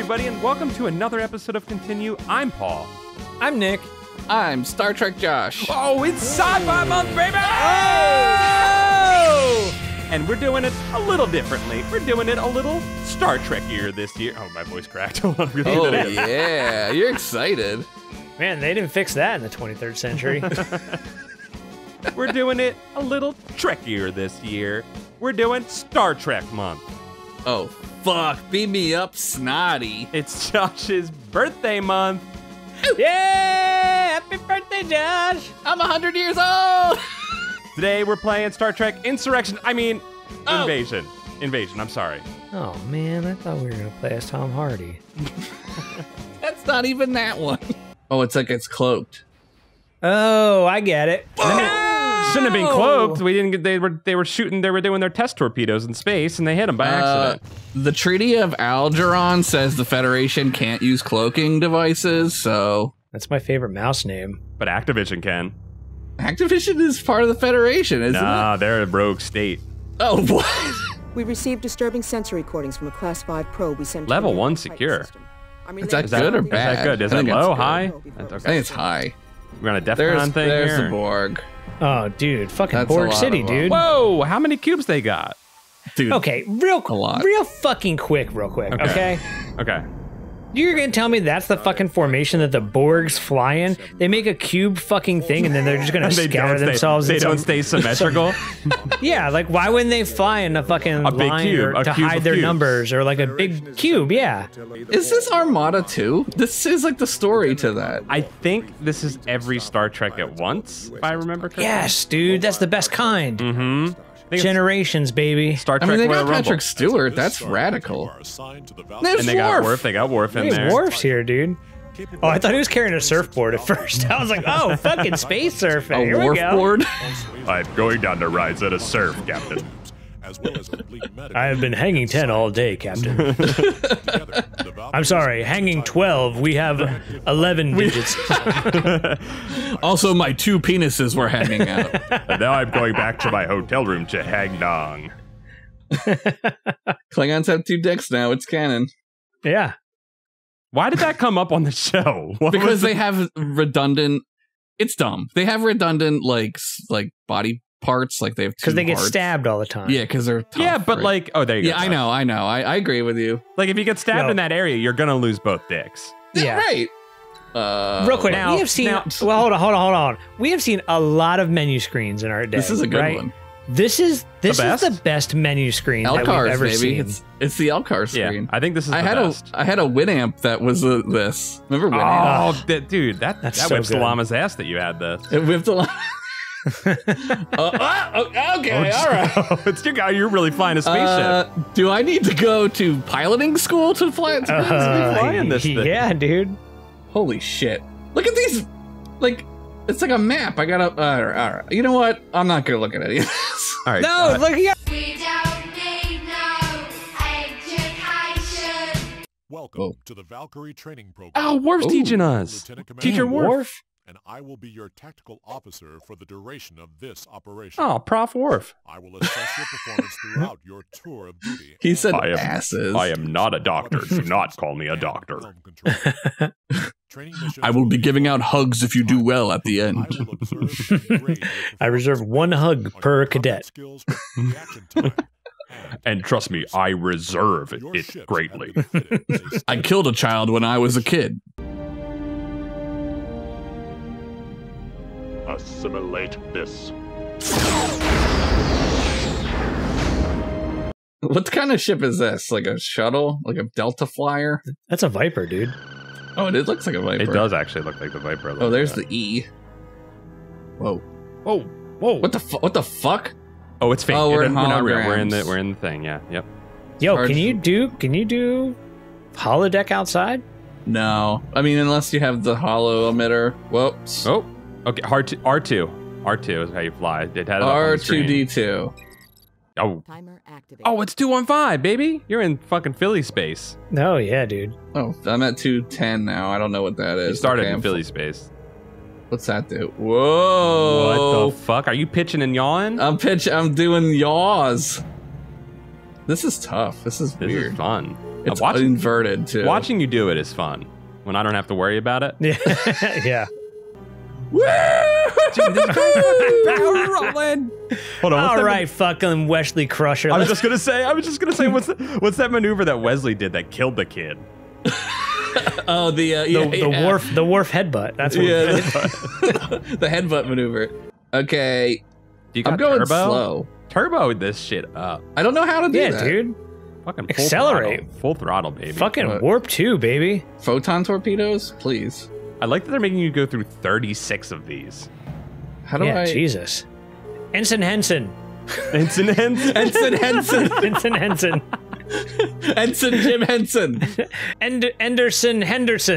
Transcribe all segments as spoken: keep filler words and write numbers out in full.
everybody, and welcome to another episode of Continue. I'm Paul. I'm Nick. I'm Star Trek Josh. Oh, it's Sci-Fi Month, baby! Oh! And we're doing it a little differently. We're doing it a little Star Trek-ier this year. Oh, my voice cracked. Hold on, really? Oh, yeah. You're excited. Man, they didn't fix that in the twenty-third century. We're doing it a little Trekkier this year. We're doing Star Trek Month. Oh, fuck. Beat me up, snotty. It's Josh's birthday month. Yeah! Happy birthday, Josh! I'm one hundred years old! Today we're playing Star Trek Insurrection. I mean, Oh. Invasion. Invasion, I'm sorry. Oh, man, I thought we were going to play as Tom Hardy. That's not even that one. Oh, it's like it's cloaked. Oh, I get it. Shouldn't have been cloaked. We didn't get. They were. They were shooting. They were doing their test torpedoes in space, and they hit them by accident. Uh, the Treaty of Algernon says the Federation can't use cloaking devices, so That's my favorite mouse name. But Activision can. Activision is part of the Federation, isn't Nah, it? they're a rogue state. Oh, what? We received disturbing sensor recordings from a Class five probe we sent. Level to the one Titan secure. system. I'm Is that relaying good or the- bad? Is that good? Is I that think low, it's high? good. That's I okay. think it's high. We're on a DEF There's, CON thing there's here. the Borg. Oh, dude, fucking That's a Borg lot City, of them. dude. Whoa! How many cubes they got? Dude, Okay, real, A lot. real fucking quick, real quick, Okay. okay? Okay. You're gonna tell me that's the fucking formation that the Borgs fly in? They make a cube fucking thing and then they're just gonna They scatter don't stay. themselves. They in don't some- stay symmetrical. Yeah, like why wouldn't they fly in a fucking A big line cube, or a to cube hide of their cubes. numbers or like a big cube? Yeah. is this Armada two? This is like the story to that. I think this is every Star Trek at once, if I remember correctly. Yes, dude, that's the best kind. Mm-hmm. Generations, baby. Star I Trek mean, they Royal got Rumble. Patrick Stewart. That's radical. There's And they got Worf. Worf. They got Worf in Hey, there. Worf's here, dude. Oh, I thought he was carrying a surfboard at first. I was like, oh, fucking space surfing. A Here we Worf go. board. I'm going down to rise at a surf, Captain. I have been hanging ten all day, Captain. I'm sorry, hanging twelve. We have eleven digits. Also, my two penises were hanging out. And now I'm going back to my hotel room to hang dong. Klingons have two dicks now. It's canon. Yeah. Why did that come up on the show? What Because was they it? have redundant. It's dumb. They have redundant like s- like body parts. Like they have two Because they get hearts. stabbed all the time. Yeah, because they're tough, Yeah, but right? like, oh, there you yeah, go. I know, I know. I, I agree with you. Like, if you get stabbed No. in that area, you're gonna lose both dicks. Yeah. right. Uh, Real quick, Now- we have seen. now- well, hold on, hold on, hold on. We have seen a lot of menu screens in our day. This is a good right? one. This is this The is the best? best menu screen that we've Elcars, ever baby. seen. It's it's the Elcar screen. Yeah, I think this is I the had best. a I had a Winamp that was uh, this. Remember Winamp? Oh, that, dude, that, That's that so whips the good. llama's ass that you had this. It whipped a lot. uh, oh, okay, all right. it's your guy. You're really flying a spaceship. Uh, do I need to go to piloting school to fly? To Uh, flying this thing. yeah, dude. Holy shit! Look at these. Like, it's like a map. I gotta. Uh, all right, all right. You know what? I'm not gonna look at any of this. All right. No, uh, look, yeah. We don't need no education. Welcome Oh. to the Valkyrie training program. oh, Worf's Ooh. teaching us. Lieutenant Commander Teacher Worf. Worf. And I will be your tactical officer for the duration of this operation. Oh, Prof Worf. I will assess your performance throughout your tour of duty. He said I am- asses. I am not a doctor. Do not call me a doctor. Helm control. Training missions I will be giving out focused hugs if you do on well at the I end. will observe and grade your I reserve one hug on per your combat cadet. skills, reaction time, And trust me, I reserve your it ships greatly. have been fitted with a I killed a child when I was a kid. Assimilate this. What kind of ship is this? Like a shuttle? Like a Delta Flyer? That's a Viper, dude. Oh, it looks like a Viper. It does actually look like the Viper. a Oh, little there's bit. the E. Whoa. Whoa, whoa. What the fu- What the fuck? Oh, it's fake. Oh, we're It- in not real. We're in the holograms. we're in the thing. Yeah. Yep. Yo, Charge- can you do can you do holodeck outside? No. I mean, unless you have the holo emitter. Whoops. Oh. Okay. R two. R two. R two is how you fly. It had it up on R the two screen. D two. Oh. Timer activated. Oh, it's two one five, baby. You're in fucking Philly space. No, yeah, dude. Oh, I'm at two ten now. I don't know what that is. You started Okay, in I'm Philly fu- space. What's that do? Whoa. What the fuck? Are you pitching and yawing? I'm pitch. I'm doing yaws. This is tough. This is this weird. is fun. It's watching, inverted too. Watching you do it is fun when I don't have to worry about it. Yeah. Yeah. Woo! Power rolling. Hold on. All right, fucking Wesley Crusher. I was Let's- just gonna say. I was just gonna say. What's the, what's that maneuver that Wesley did that killed the kid? Oh, the uh, the, yeah, the yeah. Worf, the Worf headbutt. That's what. Yeah, it is. the, the headbutt maneuver. Okay, Do you got I'm going turbo? slow. Turbo this shit up. I don't know how to do Yeah, that. dude. Fucking full Accelerate. throttle. Full throttle, baby. Fucking What? warp two, baby. Photon torpedoes, please. I like that they're making you go through thirty-six of these. How do Yeah, I? Jesus. Ensign Henson. Ensign Henson. Ensign Henson. Ensign Henson. Ensign Jim Henson. End- Henderson Henderson.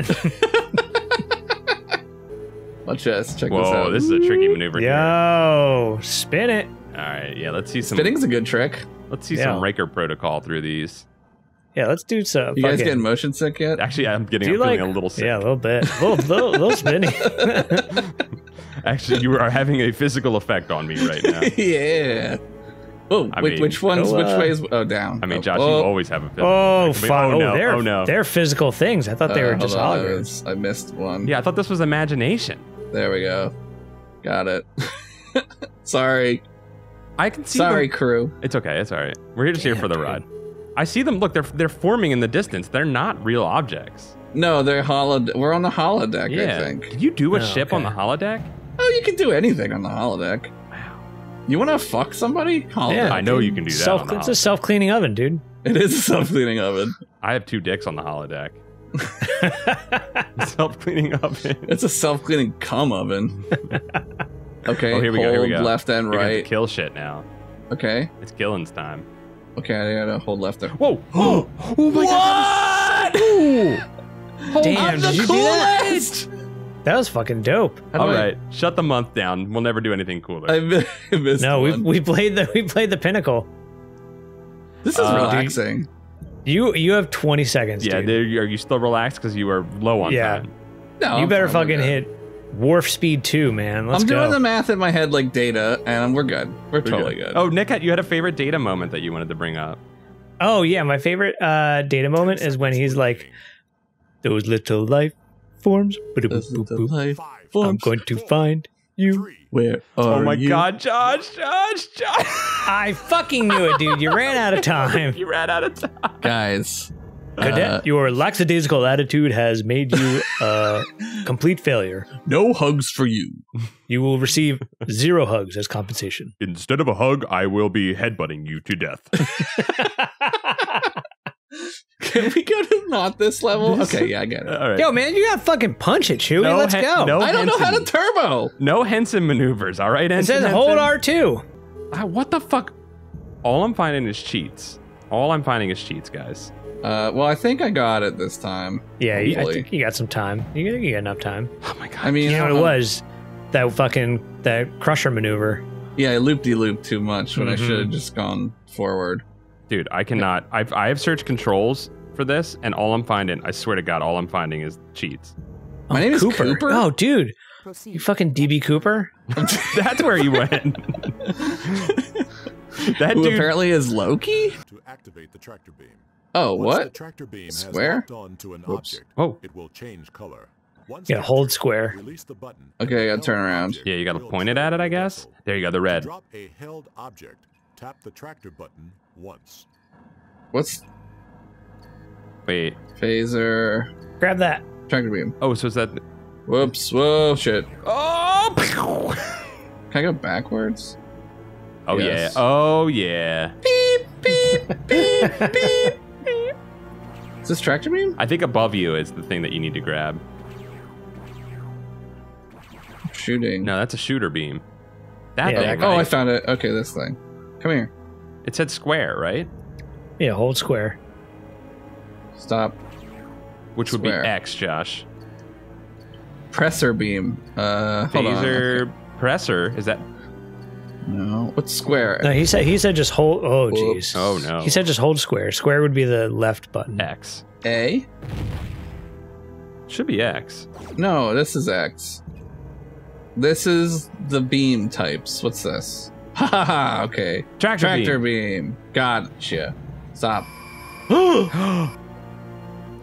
Let's just check this Whoa, out. this is a tricky maneuver here. Yo, spin it. All right, yeah, let's see some. Spinning's a good trick. Let's see Yeah. some Riker protocol through these. Yeah, let's do some. You guys fucking- getting motion sick yet? Actually, I'm getting Do you I'm feeling like a little sick. Yeah, a little bit. A little, little, little spinny. Actually, you are having a physical effect on me right now. Yeah. Oh, I which, mean, which ones? go, Which uh, way is? Oh, down. I mean, oh, Josh, oh, you always have a physical Oh, effect. fuck. Oh, Oh, no. they're, oh, no. they're physical things. I thought they uh, were hold just on, I, holograms. was- I missed one. Yeah, I thought this was imagination. There we go. Got it. Sorry. I can see Sorry, them. crew. It's okay. It's all right. We're just here Damn, for the dude. ride. I see them. Look, they're they're forming in the distance. They're not real objects. No, they're holod. We're on the holodeck, Yeah. I think. Did you do a Oh, ship okay. on the holodeck? Oh, you can do anything on the holodeck. Wow. You want to fuck somebody? Holodeck. Yeah, I know dude. you can do that. Self, on the it's a holodeck. self-cleaning oven, dude. It is a self-cleaning oven. I have two dicks on the holodeck. Self-cleaning oven. It's a self-cleaning cum oven. Okay, Oh, here we hold go. Here we go. left and You're gonna right. kill shit now. Okay. It's Gillen's time. Okay, I gotta hold left and Whoa! Oh, oh my god! What? Damn, did you do that? That was fucking dope. How do All I- right, shut the month down. We'll never do anything cooler. I mi- missed No, we one. we played the we played the pinnacle. This is Uh, relaxing. You you have twenty seconds, yeah, dude. there you- are you still relaxed because you are low on Yeah. time? No, you I'm better fine with fucking that. hit warp speed two, man. Let's I'm go. doing the math in my head like data, and we're good. We're, We're totally good. Oh, Nick, you had a favorite data moment that you wanted to bring up. Oh yeah, my favorite uh, data moment is when he's like, "Those little life forms, boop, This is boop, the boop, life Five, forms. I'm going to find you." three, Where Oh are my you? god, Josh, Josh, Josh! I fucking knew it, dude. You ran out of time. you ran out of time. guys? Cadet, Uh, your lackadaisical attitude has made you a complete failure. no hugs for you. You will receive zero hugs as compensation. Instead of a hug, I will be headbutting you to death. Can we go to not this level? Okay, yeah, I get it. All right. Yo, man, you gotta fucking punch it, Chewie. No Let's he- go. no I don't know how to Henson. turbo. No Henson maneuvers, all right, It Ensign says hold Henson? R two. Ah, what the fuck? All I'm finding is cheats. All I'm finding is cheats, guys. Uh, well, I think I got it this time. Yeah, you, I Hopefully. think you got some time. You got, you got enough time. Oh my god. I mean, You know I what it don't was? That fucking that crusher maneuver. Yeah, I loop-de-loop too much when I Mhm. should have just gone forward. Dude, I cannot. I've I have searched controls for this, and all I'm finding, I swear to God, all I'm finding is cheats. My name is Cooper? Oh, dude, you Proceed. fucking D B Cooper. That's where you went. that Who dude. apparently is Loki? to activate the tractor beam. Oh, Once the what? tractor beam Square? has locked on to an Whoops. object, Oh. it will change color. Once Yeah, the hold object- square. Release the button. Okay, I gotta and turn held around. object Yeah, you gotta will point it drop at it, I the guess. vessel. There you go, the To red. drop a held object, tap the tractor button once. What's Wait. phaser? Grab that. Tractor beam. Oh, so is that? Whoops. Whoa, shit. Oh. Can I go backwards? Oh Yes. yeah. Oh yeah. Is this tractor beam? I think above you is the thing that you need to grab. Shooting. No, that's a shooter beam. That Yeah, thing. Oh, I right? found it. Okay, this thing. Come here. It said square, right? Yeah, hold square. Stop. Which would Square. be X, Josh. Presser beam. Uh, hold on. Phaser presser. Is that? No. What's square? No, he said he said just hold. Oh, Whoops. jeez. Oh no. He said just hold square. Square would be the left button. X. A? Should be X. No, this is X. This is the beam types. What's this? Ha ha ha. Okay. Tractor, Tractor beam. beam. Gotcha. Stop.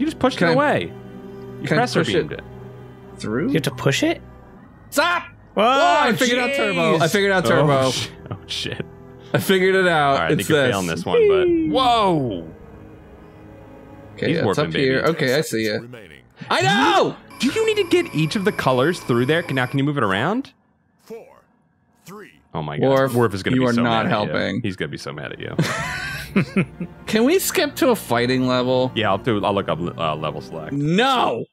You just pushed Can it I- away. You can I pressure push it? beamed it. Through? You have to push it? Stop! Oh, Oh, I figured out turbo. I figured out turbo. Oh, sh- oh shit. I figured it out. All right, I it's think you're this. failing this one, but whoa. Okay, He's yeah, it's warping, up here. baby. Okay, I see you. Remaining. I know! Do you need to get each of the colors through there? Now, can you move it around? Four, three. Oh my god. Worf, Worf is going to you be are so not mad at you. helping. He's going to be so mad at you. Can we skip to a fighting level? Yeah, I'll do. I'll look up uh, level select. No!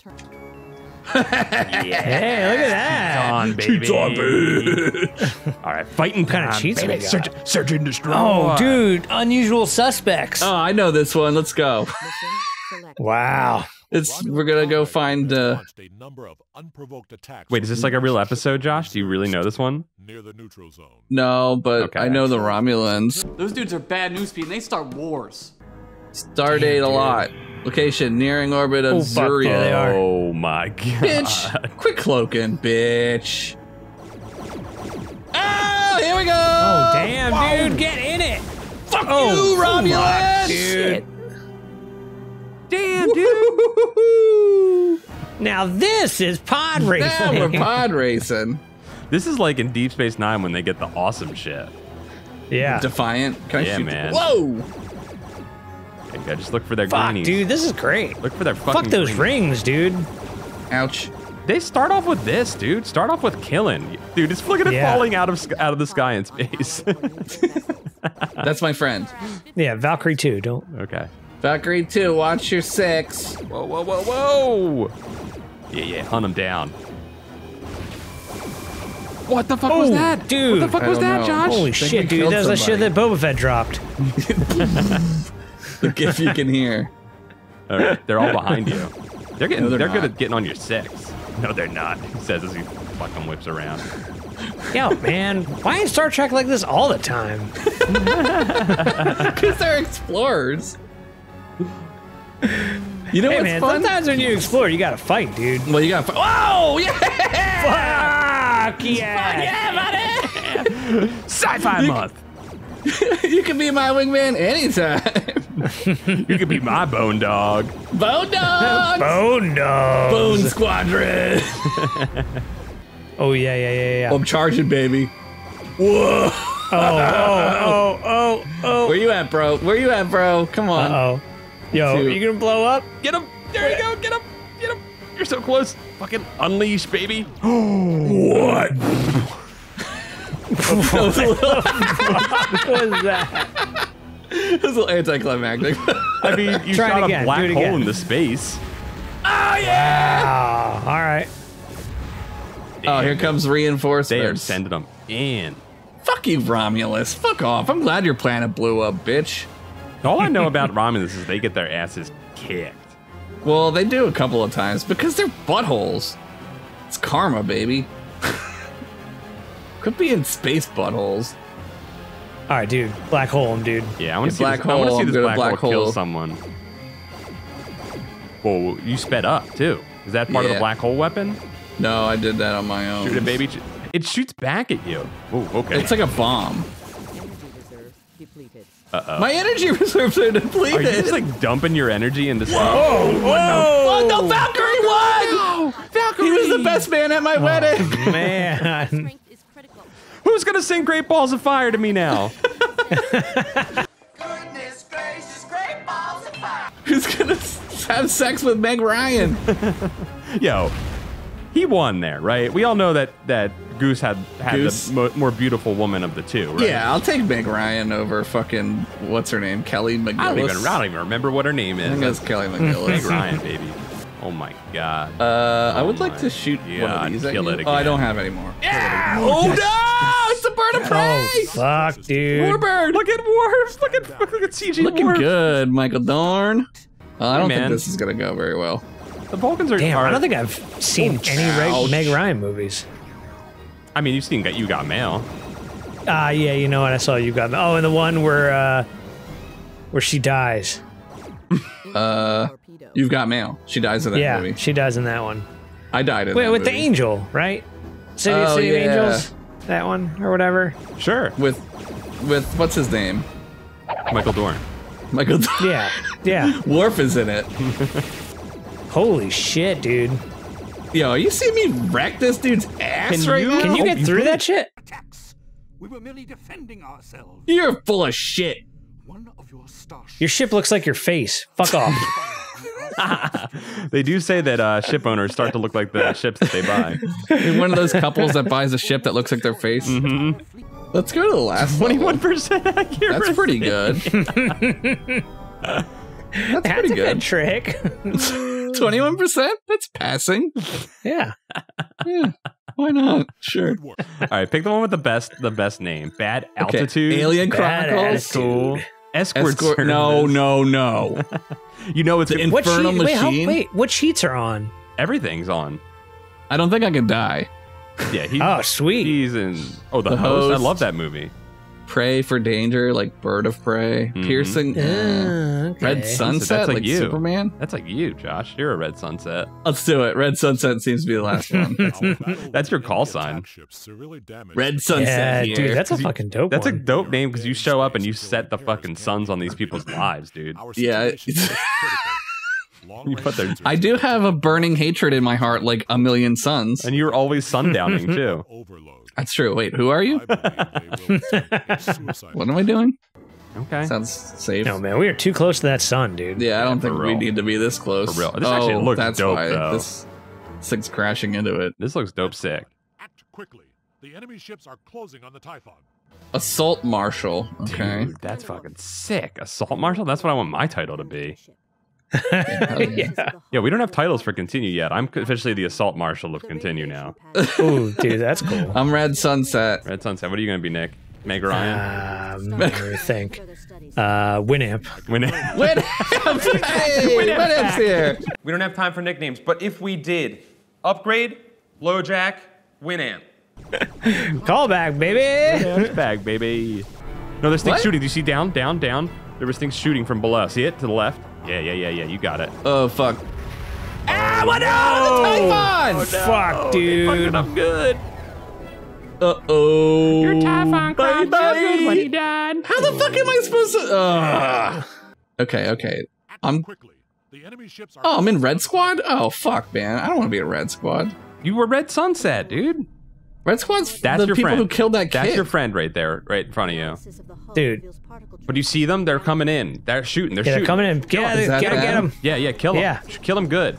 Hey, look at that. On, baby. All right, fighting kind of time, cheats baby. we got? Search, search and destroy. Oh, dude, unusual suspects. Oh, I know this one. Let's go. Mission select. Wow. It's we're gonna go find. Uh, Launched a number of unprovoked attacks Wait, is this like a real episode, Josh? Do you really know this one? near the neutral zone. no, but Okay. I know the Romulans. Those dudes are bad newspeed and they start wars. Stardate a lot. Location nearing orbit of Oh, fuck, Zuria. there they are. Oh my god. Bitch, quit cloaking, bitch. Oh, here we go. Oh, damn, dude, get in it. Fuck Oh, you, Romulans. fuck, dude. Damn, dude. Now this is pod racing. Now we're pod racing. This is like in Deep Space Nine when they get the awesome shit. Yeah. Defiant. Can I Yeah, shoot? man. Whoa. Okay, just look for their Fuck, greenies. dude, this is great. Look for their fucking Fuck those greenies. rings, dude. Ouch. They start off with this, dude. Start off with killing. Dude, just look at it Yeah. falling out of sk- out of the sky in space. That's my friend. Yeah, Valkyrie two. Don't. Okay. Valkyrie two, watch your six. Whoa, whoa, whoa, whoa! Yeah, yeah, hunt him down. What the fuck was Oh, that? dude. What the fuck I was don't that, know. Josh? Holy think shit, we dude. killed That was the shit that somebody. Boba Fett dropped. The gif you can hear. All right, they're all behind you. They're getting. No, they're they're good not. at getting on your six. No, they're not. He says as he fucking whips around. Yo, man, why is Star Trek like this all the time? Because they're explorers. You know Hey, what's man, fun? sometimes when you explore, you gotta fight, dude. Well, you gotta. Whoa! Yeah! Fuck yeah! Yeah, buddy! Sci-Fi Month. You can be my wingman anytime. You could be my bone dog. Bone dog. Bone dogs. Bone squadron. Oh yeah, yeah, yeah, yeah. I'm charging, baby. Whoa! Oh, oh, oh, oh, Where you at, bro? Where you at, bro? Come oh. on. Uh oh. Yo, Two. you gonna blow up? Get him! There you go! Get him! Get him! You're so close! Fucking unleash, baby! What? That was a little, What was that? that was a little anticlimactic. I mean, you Try it shot again, a black do it hole again. into space. Oh yeah! Ah, all right. Oh, here comes They are reinforcements. sending them in. Fuck you, Romulus. Fuck off. I'm glad your planet blew up, bitch. All I know about Romulus is they get their asses kicked. Well, they do a couple of times because they're buttholes. It's karma, baby. Could be in space buttholes. All right, dude. Black hole him, dude. Yeah, I want Yeah, to see black this, I wanna hole, see I'm this good at black, black hole kill hole. someone. Whoa, you sped up too. Is that part of the Yeah. black hole weapon? No, I did that on my own. Shoot it, baby. It shoots back at you. Oh, okay. It's like a bomb. Energy reserve depleted. My energy reserves are depleted. Are you just like dumping your energy into stuff? Oh, oh, no, Valkyrie won! Valkyrie! He was the best man at my wedding. Man. Strength is critical. Who's gonna sing Great Balls of Fire to me now? Goodness gracious, great balls of fire. Who's gonna s- have sex with Meg Ryan? Yo, he won there, right? We all know that that Goose had had Goose? the mo- more beautiful woman of the two, right? Yeah, I'll take Meg Ryan over fucking what's her name, Kelly McGillis. I don't even I don't even remember what her name I is. think that's Kelly Meg McGillis. Ryan, baby. Oh my god. Uh, I Oh would like my to shoot one God, of these. at kill you. it Oh, I again. don't have any more. Yeah! Oh no! It's a bird of prey. Oh, fuck, dude. Warbird. Look at Worf! Look at look at C G Looking Worf! good, Michael Dorn. Well, I don't man. think this is gonna go very well. The Vulcans are. Damn, are I don't think I've seen Oh, any Reg- ouch. Meg Ryan movies. I mean, you've seen You Got Mail. Ah, yeah, you know what? I saw you got. Oh, and the one where uh, where she dies. Uh, Torpedo. You've got mail. She dies in that Yeah, movie. she dies in that one. I died in Wait, that with the movie. angel, right? City, Oh, City yeah. of Angels, that one or whatever. Sure. With, with what's his name? Michael Dorn. Michael Dorn. Yeah, yeah. Worf is in it. Holy shit, dude. Yo, you see me wreck this dude's ass Can right you- now? Can you get through that shit? Attacks. We were merely defending ourselves. You're full of shit. One of your starships. Your ship looks like your face. Fuck off. They do say that uh, ship owners start to look like the ships that they buy. You're one of those couples that buys a ship that looks like their face. Mm-hmm. Let's go to the last twenty-one level. percent accuracy. That's pretty good. That's, That's pretty a good. good trick. twenty-one percent? That's passing. Yeah. Yeah. Why not? Sure. All right, pick the one with the best the best name. Bad Okay. altitude. Alien Bad Chronicles. Cool. Escort, Escort. service. No, no, no. You know it's The in, What sheet? Infernal Wait, how, Machine? wait, what sheets are on? everything's on. I don't think I could die. Yeah, he, Oh, sweet. he's in. Oh, the, The host. I Host. love that movie. Prey for danger, like Bird of Prey. Mhm. Piercing. uh, Uh, okay. Red Sunset, That's like like you. Superman. That's like you, Josh. You're a red sunset. Let's do it. Red Sunset seems to be the last one. That's your call sign. Red Sunset Yeah, here. dude, that's a You- fucking dope That's a one. dope name because you show up and you set the fucking suns on these people's lives, dude. Yeah. You put their- I do have a burning hatred in my heart, like a million suns. And you're always sundowning too. That's true. Wait, who are you? What am I doing? Okay. Sounds safe. No, man, we are too close to that sun, dude. Yeah, I don't for think we real. need to be this close. For real. This oh, actually looks that's dope, why though. this this thing's crashing into it. This looks dope sick. Act quickly. The enemy ships are closing on the Typhon. Assault Marshal. Okay. Dude, that's fucking sick. Assault Marshal? That's what I want my title to be. Yeah. Yeah, we don't have titles for Continue yet. I'm officially the Assault Marshal of Continue now. Ooh, dude, that's cool. I'm Red Sunset. Red Sunset, what are you going to be, Nick? Meg Ryan? Um, let me think. Uh, Winamp. When Winamp! Hey, Winamp's here. We don't have time for nicknames, but if we did, upgrade, LoJack, Winamp. Callback, baby. bag, baby. No, there's things What? shooting. Do you see down, down, down? There was things shooting from below. See it? To the left? Yeah, yeah, yeah, yeah. You got it. Oh, fuck. Ah, what no! The Typhon! Fuck, dude. I'm good. Uh-oh. Your Typhon cried so good when he Bye-bye. died. How the fuck am I supposed to... Ugh. Okay, okay. I'm... Quickly. The enemy ships are Oh, I'm in Red Squad? Oh, fuck, man. I don't want to be a Red Squad. You were Red Sunset, dude. Red Squad's That's the your people friend. who killed that That's kid. your friend right there, right in front of you. Dude. But you see them? They're coming in. They're shooting. They're Yeah, shooting. they're coming in. Get, Is that get, get them? him. Yeah, yeah. Kill them. Yeah. Kill them good.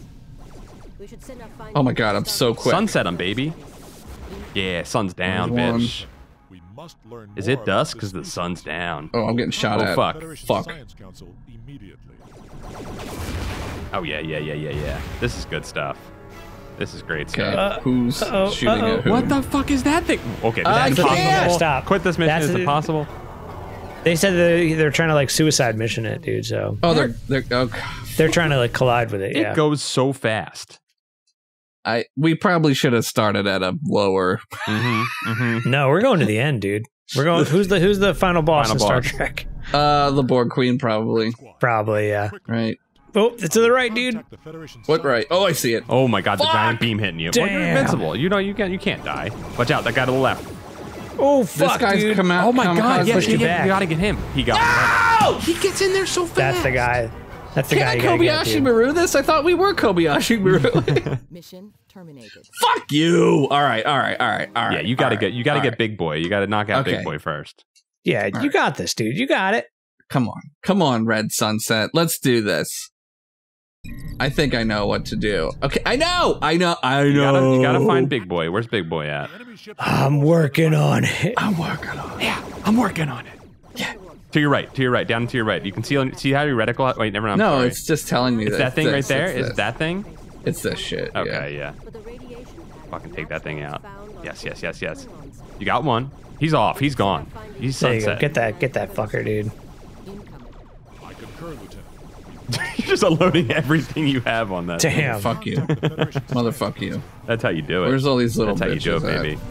Oh my god, I'm so quick. Sunset them, baby. Yeah, sun's down, There's one. bitch. We must learn Is more it about dusk? this Because the system. sun's down. Oh, I'm getting shot Oh, at. fuck. Federation Fuck. Science Council immediately. Oh, yeah, yeah, yeah, yeah, yeah. This is good stuff. This is great Okay, stuff. who's uh-oh, shooting uh-oh. at who? What the fuck is that thing? Okay, I that's can't. impossible. Stop. Quit this mission. That's Is a- it possible? They said they, they're trying to like suicide mission it, dude. So Oh, they're they're. Oh, God. they're trying to like collide with it. It Yeah. goes so fast. I we probably should have started at a lower. Mm-hmm, mm-hmm. No, we're going to the end, dude. We're going. Who's the Who's the final boss Final in Star boss. Trek? Uh, the Borg Queen probably. Probably, yeah. Right. Oh, it's to the right, dude. Contact the Federation What Science right? Oh, I see it. Oh my god, the Fuck! giant beam hitting you. Well, you're Damn. invincible. You know you can't you can't die. Watch out, that guy to the left. Oh, This fuck, guy's dude. come out. Oh my come god, out- yeah, pushed yeah, you yeah, back. you gotta get him. He got him. He gets in there so fast. That's the guy. That's the Can guy I you gotta get, Kobayashi dude. Maru this? I thought we were Kobayashi Maru. Mission terminated. Fuck you. All right, all right, all right, all right. Yeah, you gotta all right, get you gotta all get right. Big Boy. You gotta knock out Okay. Big Boy first. Yeah, All you right. got this, dude. You got it. Come on, come on, Red Sunset. Let's do this. I think I know what to do. Okay, I know, I know, I know. You gotta, you gotta find Big Boy. Where's Big Boy at? The enemy ships are I'm working on it. I'm working on it. Yeah, I'm working on it. Yeah. To your right, to your right, down to your right. You can see see how your reticle. Wait, never mind. I'm No, sorry. it's just telling me It's that that thing this, right there. It's Is this. that thing? It's this shit. yeah. Okay, yeah. Fucking take that thing out. Yes, yes, yes, yes. You got one. He's off. He's gone. He's There you go. sunset. Get that. Get that fucker, dude. I concur, Lieutenant. You're just unloading everything you have on that. Damn. Fuck you, The Federation motherfuck you. That's how you do it. Where's all these little That's how you do it, bitches at? baby.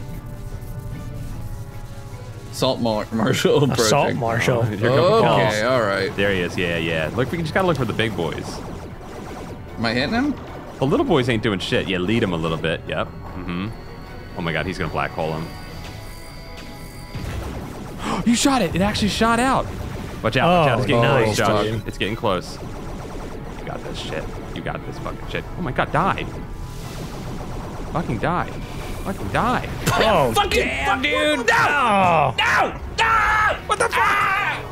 Salt Mar- Marshal approaching. Assault Marshal. Here comes Okay, all right. There he is. Yeah, yeah. Look, we just gotta look for the big boys. Am I hitting him? The little boys ain't doing shit. Yeah, lead him a little bit. Yep. Mm-hmm. Oh my god, he's gonna black hole him. You shot it. It actually shot out. Watch out. Watch Oh, out. It's getting nice, close, Josh. dude. It's getting close. You got this shit. You got this fucking shit. Oh my god, die. Fucking die. Fucking die. Oh, Fucking damn, fuck, dude. No! No. No! No! What the fuck?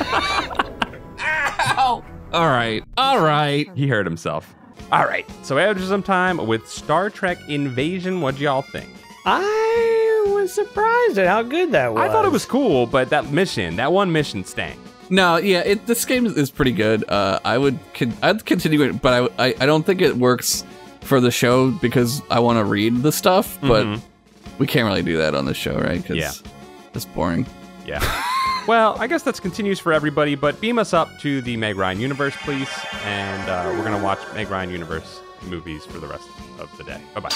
Ow! All right. All right. He hurt himself. All right. So after some time with Star Trek Invasion, what'd y'all think? I was surprised at how good that was. I thought it was cool, but that mission, that one mission stank. No, yeah, it, this game is pretty good. Uh, I would, con I'd continue it, but I, I, I don't think it works for the show because I want to read the stuff. But Mhm. we can't really do that on the show, right? 'Cause Yeah. it's boring. Yeah. Well, I guess that continues for everybody, but beam us up to the Meg Ryan universe, please. And uh, we're going to watch Meg Ryan universe movies for the rest of the day. Bye-bye.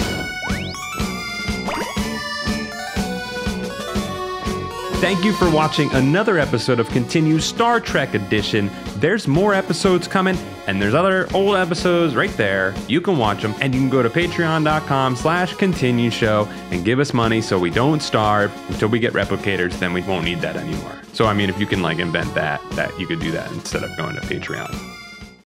Thank you for watching another episode of Continue Star Trek Edition. There's more episodes coming, and there's other old episodes right there. You can watch them, and you can go to patreon.com slash continue show and give us money so we don't starve until we get replicators. Then we won't need that anymore. So, I mean, if you can, like, invent that, that you could do that instead of going to Patreon.